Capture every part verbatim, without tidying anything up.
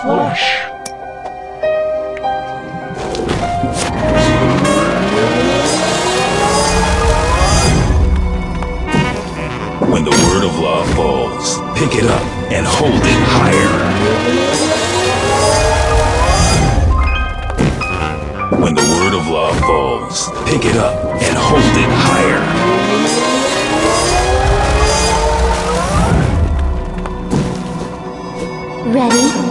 flesh. When the word of law falls, pick it up and hold it higher. When the word of law falls, pick it up and hold it higher. Ready?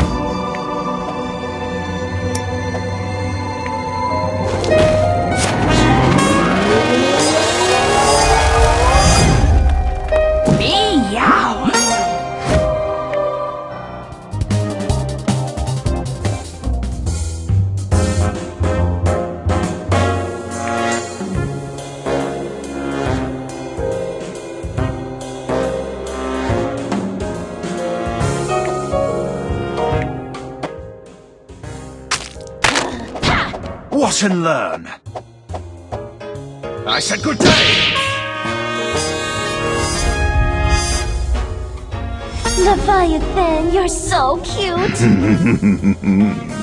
Watch and learn. I said good day! Leviathan, you're so cute!